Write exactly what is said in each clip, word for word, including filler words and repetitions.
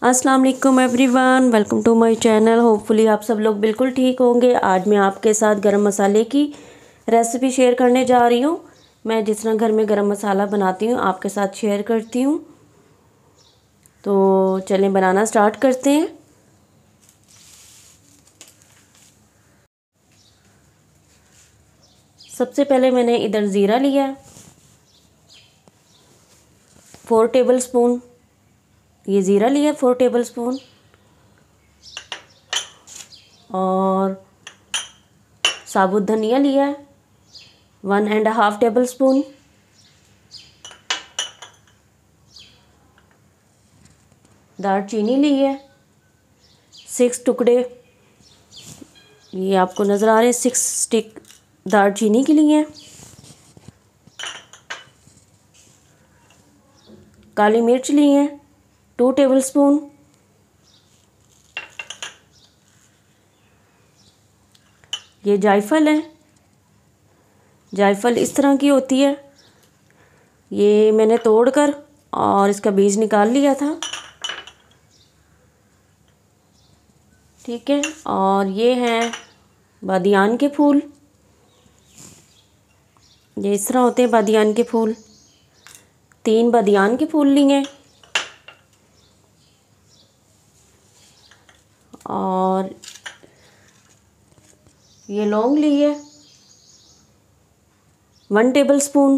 अस्सलाम वालेकुम everyone, welcome to my channel. Hopefully आप सब लोग बिल्कुल ठीक होंगे। आज मैं आपके साथ गरम मसाले की रेसिपी शेयर करने जा रही हूँ। मैं जिस तरह घर में गरम मसाला बनाती हूँ आपके साथ शेयर करती हूँ। तो चलें बनाना स्टार्ट करते हैं। सबसे पहले मैंने इधर ज़ीरा लिया फोर टेबल स्पून, ये ज़ीरा लिया फोर टेबल स्पून, और साबुत धनिया लिया है one and half tablespoon, दालचीनी ली है सिक्स टुकड़े, ये आपको नज़र आ रहे हैं, सिक्स स्टिक दालचीनी के लिए। काली मिर्च ली है टू टेबल स्पून, ये जायफल है। जायफल इस तरह की होती है, ये मैंने तोड़कर और इसका बीज निकाल लिया था, ठीक है। और ये हैं बादियान के फूल, ये इस तरह होते हैं बादियान के फूल। तीन बादियान के फूल लिए, और ये लौंग ली है वन टेबल स्पून,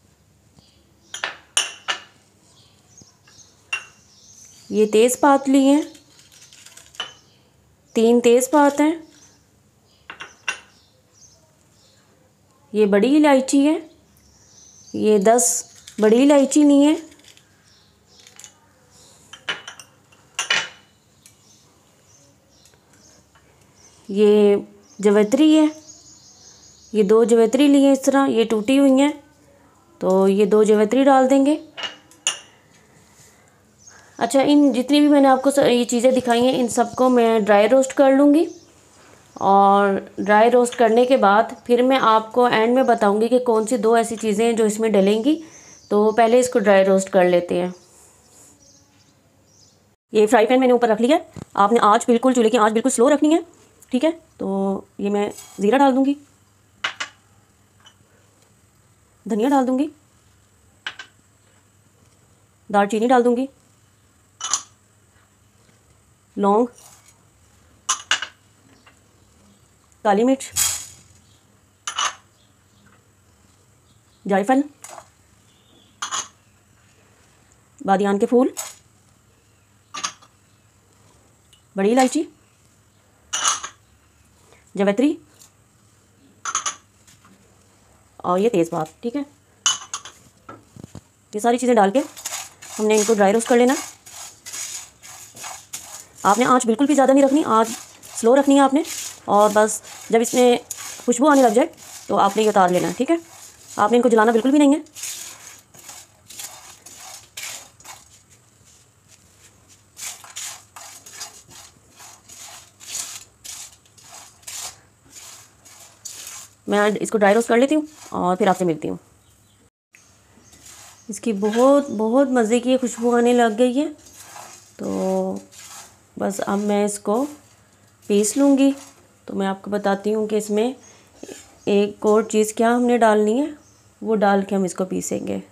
ये तेज़पात ली हैं, तीन तेज़पात हैं, ये बड़ी इलायची है, ये दस बड़ी इलायची ली है, ये जवित्री है, ये दो जवित्री ली हैं इस तरह, ये टूटी हुई हैं, तो ये दो जवित्री डाल देंगे। अच्छा, इन जितनी भी मैंने आपको ये चीज़ें दिखाई हैं इन सबको मैं ड्राई रोस्ट कर लूँगी, और ड्राई रोस्ट करने के बाद फिर मैं आपको एंड में बताऊँगी कि कौन सी दो ऐसी चीज़ें हैं जो इसमें डलेंगी। तो पहले इसको ड्राई रोस्ट कर लेते हैं। ये फ्राई पैन मैंने ऊपर रख लिया है, आपने आँच बिल्कुल चूल्हे की आँच बिल्कुल स्लो रखनी है, ठीक है। तो ये मैं ज़ीरा डाल दूँगी, धनिया डाल दूँगी, दालचीनी डाल दूँगी, लौंग, काली मिर्च, जायफल, बादियान के फूल, बड़ी इलायची, जवित्री और ये तेज़पात, ठीक है। ये सारी चीज़ें डाल के हमने इनको ड्राई रोस्ट कर लेना। आपने आंच बिल्कुल भी ज़्यादा नहीं रखनी, आंच स्लो रखनी है आपने, और बस जब इसमें खुशबू आने लग जाए तो आपने ये उतार लेना है, ठीक है। आपने इनको जलाना बिल्कुल भी नहीं है। मैं इसको ड्राई रोस्ट कर लेती हूँ और फिर आपसे मिलती हूँ। इसकी बहुत बहुत मज़े की खुशबू आने लग गई है, तो बस अब मैं इसको पीस लूँगी। तो मैं आपको बताती हूँ कि इसमें एक और चीज़ क्या हमने डालनी है, वो डाल के हम इसको पीसेंगे।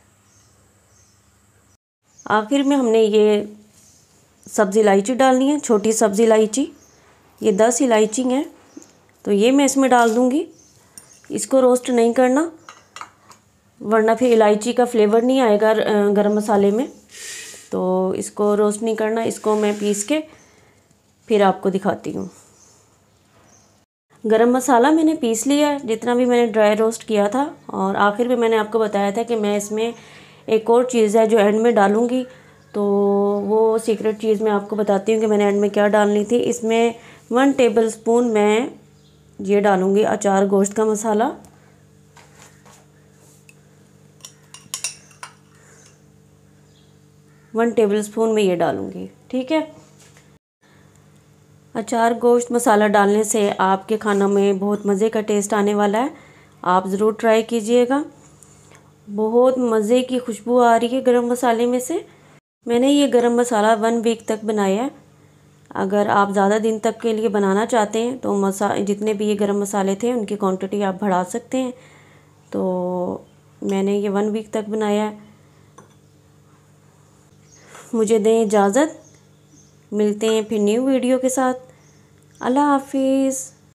आखिर में हमने ये सब्ज़ी इलायची डालनी है, छोटी सब्ज़ी इलायची, ये दस इलायची हैं, तो ये मैं इसमें डाल दूँगी। इसको रोस्ट नहीं करना, वरना फिर इलायची का फ्लेवर नहीं आएगा गरम मसाले में, तो इसको रोस्ट नहीं करना। इसको मैं पीस के फिर आपको दिखाती हूँ। गरम मसाला मैंने पीस लिया है जितना भी मैंने ड्राई रोस्ट किया था, और आखिर में मैंने आपको बताया था कि मैं इसमें एक और चीज़ है जो एंड में डालूँगी, तो वो सीक्रेट चीज़ मैं आपको बताती हूँ कि मैंने एंड में क्या डालनी थी। इसमें वन टेबल स्पून मैं ये डालूँगी अचार गोश्त का मसाला, वन टेबल स्पून में ये डालूँगी, ठीक है। अचार गोश्त मसाला डालने से आपके खानों में बहुत मज़े का टेस्ट आने वाला है, आप ज़रूर ट्राई कीजिएगा। बहुत मज़े की खुशबू आ रही है गरम मसाले में से। मैंने ये गरम मसाला वन वीक तक बनाया है। अगर आप ज़्यादा दिन तक के लिए बनाना चाहते हैं तो मसा जितने भी ये गरम मसाले थे उनकी क्वांटिटी आप बढ़ा सकते हैं। तो मैंने ये वन वीक तक बनाया है। मुझे दें इजाज़त, मिलते हैं फिर न्यू वीडियो के साथ। अल्लाह हाफिज़।